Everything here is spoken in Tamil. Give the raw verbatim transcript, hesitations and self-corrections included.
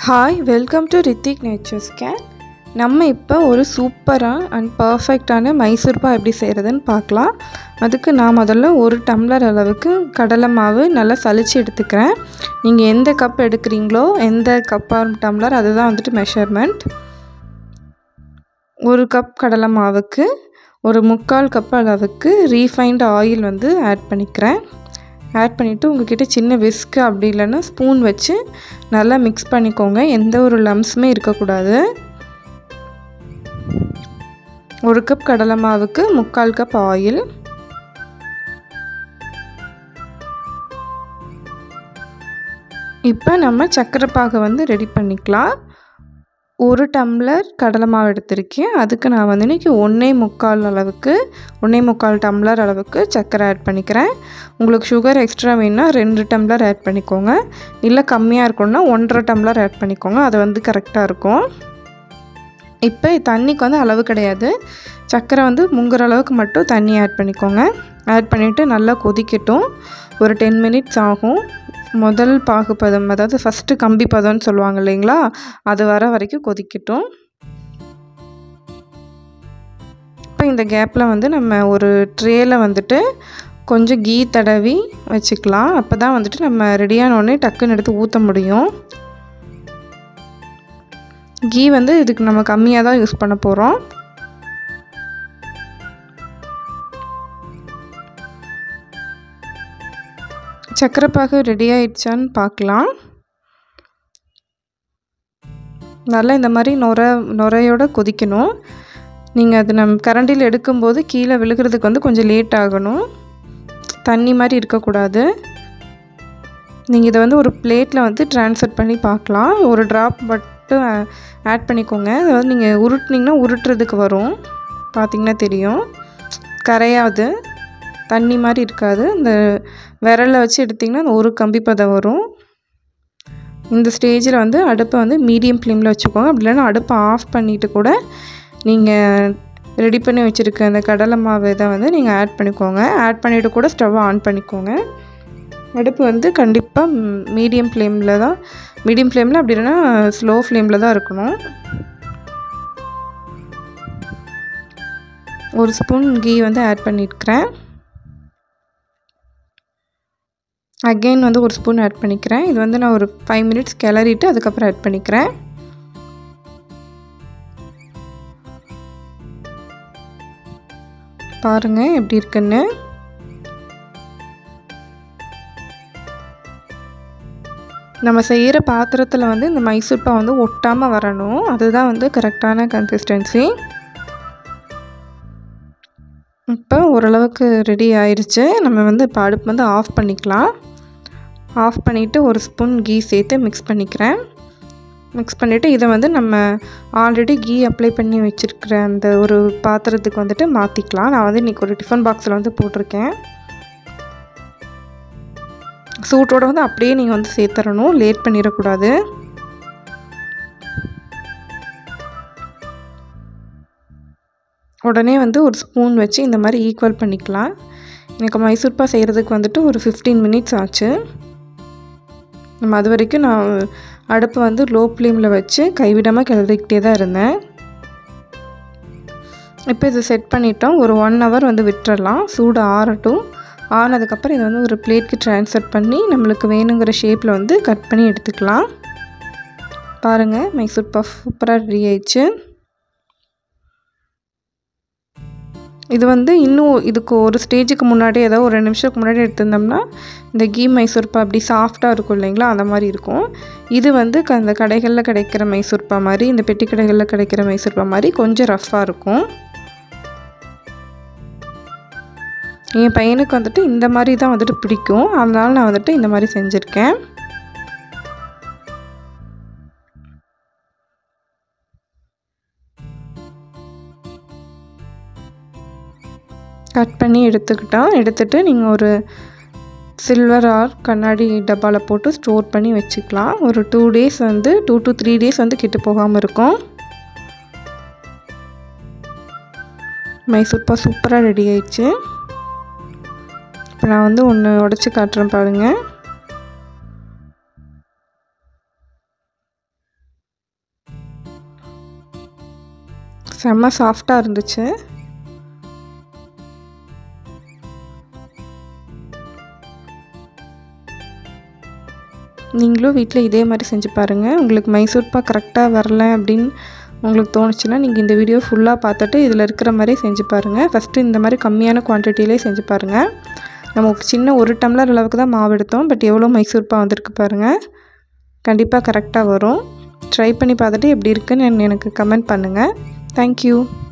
Hi welcome to Rithik nature scan. நம்ம இப்போ ஒரு சூப்பராக அண்ட் பர்ஃபெக்டான மைசூர் பாக் எப்படி செய்கிறதுன்னு பார்க்கலாம். அதுக்கு நான் முதல்ல ஒரு டம்ளர் அளவுக்கு கடலை மாவு நல்லா சலிச்சு எடுத்துக்கிறேன். நீங்கள் எந்த கப் எடுக்கிறீங்களோ எந்த கப்பாக டம்ளர் அதுதான் வந்துட்டு மெஷர்மெண்ட். ஒரு கப் கடலை மாவுக்கு ஒரு முக்கால் கப் அளவுக்கு ரீஃபைண்ட் ஆயில் வந்து ஆட் பண்ணிக்கிறேன். ஆட் பண்ணிவிட்டு உங்கள்கிட்ட சின்ன விஸ்க்கு அப்படி இல்லைன்னா ஸ்பூன் வச்சு நல்லா மிக்ஸ் பண்ணிக்கோங்க. எந்த ஒரு லம்ஸுமே இருக்கக்கூடாது. ஒரு கப் கடலை மாவுக்கு முக்கால் கப் ஆயில். இப்போ நம்ம சர்க்கரை பாகை வந்து ரெடி பண்ணிக்கலாம். ஒரு டம்ளர் கடலை மாவு எடுத்திருக்கேன். அதுக்கு நான் வந்து இன்றைக்கி ஒன்றே முக்கால் அளவுக்கு ஒன்றே முக்கால் டம்ளர் அளவுக்கு சர்க்கரை ஆட் பண்ணிக்கிறேன். உங்களுக்கு சுகர் எக்ஸ்ட்ரா வேணுன்னா ரெண்டு டம்ளர் ஆட் பண்ணிக்கோங்க. இல்லை கம்மியாக இருக்கணும்னா ஒன்றரை டம்ளர் ஆட் பண்ணிக்கோங்க. அது வந்து கரெக்டாக இருக்கும். இப்போ தண்ணிக்கு வந்து அளவு கிடையாது. சர்க்கரை வந்து முங்குற அளவுக்கு மட்டும் தண்ணி ஆட் பண்ணிக்கோங்க. ஆட் பண்ணிவிட்டு நல்லா கொதிக்கட்டும். ஒரு டென் மினிட்ஸ் ஆகும். முதல் பாகுப்பதம், அதாவது ஃபஸ்ட்டு கம்பி பதம்னு சொல்லுவாங்க இல்லைங்களா, அது வர வரைக்கும் கொதிக்கட்டும். இப்போ இந்த கேப்பில் வந்து நம்ம ஒரு ட்ரேயில் வந்துட்டு கொஞ்சம் கீ தடவி வச்சுக்கலாம். அப்போ தான் வந்துட்டு நம்ம ரெடியானோடனே டக்குன்னு எடுத்து ஊற்ற முடியும். கீ வந்து இதுக்கு நம்ம கம்மியாக தான் யூஸ் பண்ண போகிறோம். சர்க்கரை பாகு ரெடி ஆயிடுச்சான்னு பார்க்கலாம். நல்லா இந்த மாதிரி நுர நுரையோடு கொதிக்கணும். நீங்கள் அது நம்ம கரண்டியில் எடுக்கும்போது கீழே விழுகிறதுக்கு வந்து கொஞ்சம் லேட் ஆகணும். தண்ணி மாதிரி இருக்கக்கூடாது. நீங்கள் இதை வந்து ஒரு பிளேட்டில் வந்து ட்ரான்ஸ்ஃபர் பண்ணி பார்க்கலாம். ஒரு ட்ராப் மட்டும் ஆட் பண்ணிக்கோங்க. அதை வந்து நீங்கள் உருட்டினீங்கன்னா உருட்டுறதுக்கு வரும். பார்த்திங்கன்னா தெரியும், கரையாது, தண்ணி மாதிரி இருக்காது. இந்த விரலில் வச்சு எடுத்திங்கன்னா அந்த ஒரு கம்பி பதம் வரும். இந்த ஸ்டேஜில் வந்து அடுப்பை வந்து மீடியம் ஃப்ளேமில் வச்சுக்கோங்க. அப்படி இல்லைன்னா அடுப்பை ஆஃப் பண்ணிவிட்டு கூட நீங்கள் ரெடி பண்ணி வச்சுருக்க அந்த கடலை மாவு இதை வந்து நீங்கள் ஆட் பண்ணிக்கோங்க. ஆட் பண்ணிவிட்டு கூட ஸ்டவ்வை ஆன் பண்ணிக்கோங்க. அடுப்பு வந்து கண்டிப்பாக மீடியம் ஃப்ளேமில் தான் மீடியம் ஃப்ளேமில் அப்படி இல்லைன்னா ஸ்லோ ஃப்ளேமில் தான் இருக்கணும். ஒரு ஸ்பூன் கீ வந்து ஆட் பண்ணியிருக்கிறேன். அகெயின் வந்து ஒரு ஸ்பூன் ஆட் பண்ணிக்கிறேன். இது வந்து நான் ஒரு ஃபைவ் மினிட்ஸ் கிளறிட்டு அதுக்கப்புறம் ஆட் பண்ணிக்கிறேன். பாருங்கள் எப்படி இருக்குன்னு. நம்ம செய்கிற பாத்திரத்தில் வந்து இந்த மைசூர் பாக் வந்து ஒட்டாமல் வரணும். அதுதான் வந்து கரெக்டான கன்சிஸ்டன்சி. இப்போ ஓரளவுக்கு ரெடி ஆயிடுச்சு. நம்ம வந்து இப்போ அடுப்பு வந்து ஆஃப் பண்ணிக்கலாம். ஆஃப் பண்ணிவிட்டு ஒரு ஸ்பூன் கீ சேர்த்து மிக்ஸ் பண்ணிக்கிறேன். மிக்ஸ் பண்ணிவிட்டு இதை வந்து நம்ம ஆல்ரெடி கீ அப்ளை பண்ணி வச்சுருக்கிற அந்த ஒரு பாத்திரத்துக்கு வந்துட்டு மாற்றிக்கலாம். நான் வந்து இன்றைக்கி ஒரு டிஃபன் பாக்ஸில் வந்து போட்டிருக்கேன். சூட்டோடு வந்து அப்படியே நீங்கள் வந்து சேர்த்துறணும், லேட் பண்ணிடக்கூடாது. உடனே வந்து ஒரு ஸ்பூன் வச்சு இந்த மாதிரி ஈக்குவல் பண்ணிக்கலாம். எனக்கு மைசூர் பாக் செய்கிறதுக்கு வந்துட்டு ஒரு ஃபிஃப்டீன் மினிட்ஸ் ஆச்சு. நம்ம அது வரைக்கும் நான் அடுப்பை வந்து லோ ஃப்ளேமில் வச்சு கைவிடாமல் கிளறிக்கிட்டே தான் இருந்தேன். இப்போ இதை செட் பண்ணிட்டோம். ஒரு ஒன் ஹவர் வந்து விட்டுறலாம். சூடு ஆறட்டும். ஆனதுக்கப்புறம் இதை வந்து ஒரு பிளேட்க்கு ட்ரான்ஸ்ஃபர் பண்ணி நம்மளுக்கு வேணுங்கிற ஷேப்பில் வந்து கட் பண்ணி எடுத்துக்கலாம். பாருங்கள், மைசூர் பாக் சூப்பராக ரெடி ஆயிடுச்சு. இது வந்து இன்னும் இதுக்கு ஒரு ஸ்டேஜுக்கு முன்னாடி ஏதோ ஒரு ரெண்டு நிமிஷத்துக்கு முன்னாடி எடுத்திருந்தோம்னா இந்த கீ மைசூர் பாக் அப்படி சாஃப்டாக இருக்கும் இல்லைங்களா, அந்த மாதிரி இருக்கும். இது வந்து அந்த கடைகளில் கிடைக்கிற மைசூர் பாக் மாதிரி, இந்த பெட்டி கடைகளில் கிடைக்கிற மைசூர் பாக் மாதிரி கொஞ்சம் ரஃப்பாக இருக்கும். என் பையனுக்கு வந்துட்டு இந்த மாதிரி தான் வந்துட்டு பிடிக்கும். அதனால நான் வந்துட்டு இந்த மாதிரி செஞ்சுருக்கேன். கட் பண்ணி எடுத்துக்கிட்டோம். எடுத்துகிட்டு நீங்கள் ஒரு சில்வர் ஆர் கண்ணாடி டப்பாவில் போட்டு ஸ்டோர் பண்ணி வச்சுக்கலாம். ஒரு டூ டேஸ் வந்து டூ டு த்ரீ டேஸ் வந்து கெட்டு போகாமல் இருக்கும். மைசூர் பாக் சூப்பராக ரெடி ஆயிடுச்சு. இப்போ நான் வந்து ஒன்று உடச்சி காட்டுறேன் பாருங்கள். செம்ம சாஃப்டாக இருந்துச்சு. நீங்களும் வீட்டில் இதே மாதிரி செஞ்சு பாருங்கள். உங்களுக்கு மைசூர் பாக் கரெக்டாக வரல அப்படின்னு உங்களுக்கு தோணுச்சுன்னா நீங்கள் இந்த வீடியோ ஃபுல்லாக பார்த்துட்டு இதில் இருக்கிற மாதிரி செஞ்சு பாருங்கள். ஃபஸ்ட்டு இந்த மாதிரி கம்மியான குவான்டிட்டியிலே செஞ்சு பாருங்கள். நம்ம சின்ன ஒரு டம்ளர் அளவுக்கு தான் மாவு எடுத்தோம். பட் எவ்வளோ மைசூர் பாக் வந்திருக்கு பாருங்கள். கண்டிப்பாக கரெக்டாக வரும். ட்ரை பண்ணி பார்த்துட்டு எப்படி இருக்குன்னு எனக்கு கமெண்ட் பண்ணுங்கள். தேங்க்யூ.